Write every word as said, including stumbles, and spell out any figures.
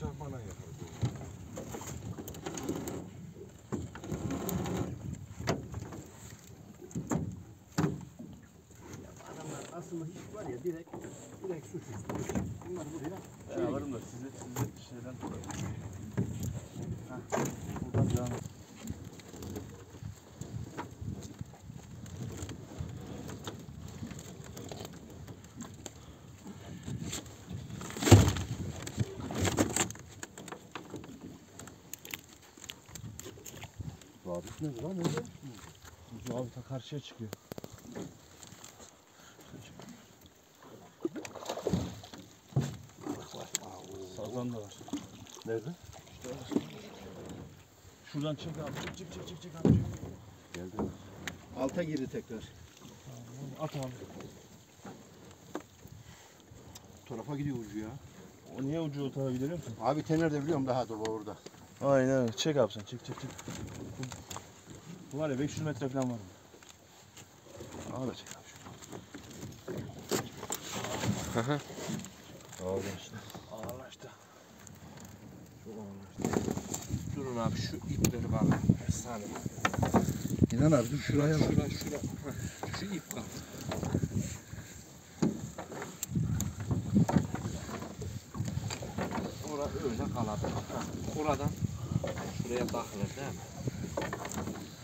bana yakar. Adamlar aslında hiç var ya direkt direkt suç üstü. Bunlar buraya Ben alırım da size size şeyden. Heh, buradan devam et. Abi ne lan öyle? Ucu abi ta karşıya çıkıyor. Sazan da var. Nerede? Şuradan çek abi. Çık çık çık çık çık abi. Çık. Geldi. Alta girdi tekrar. At abi. Bu tarafa gidiyor ucu ya. O niye ucu o tarafa gidiyor musun? Abi tenerde biliyorum daha dur orada. Aynen öyle. Çek abi sen. Çek çek çek. Bu var ya beş yüz metre falan var. Aha da çek abi şu. Hı hı. Ağırlaştı. Ağırlaştı. Çok ağırlaştı. Durun abi şu ipleri bak. Efsane. İnan abi dur şuraya bak. Şura şura. Şu ip bak. Orada öyle kaladı. Oradan şuraya takılır değil mi?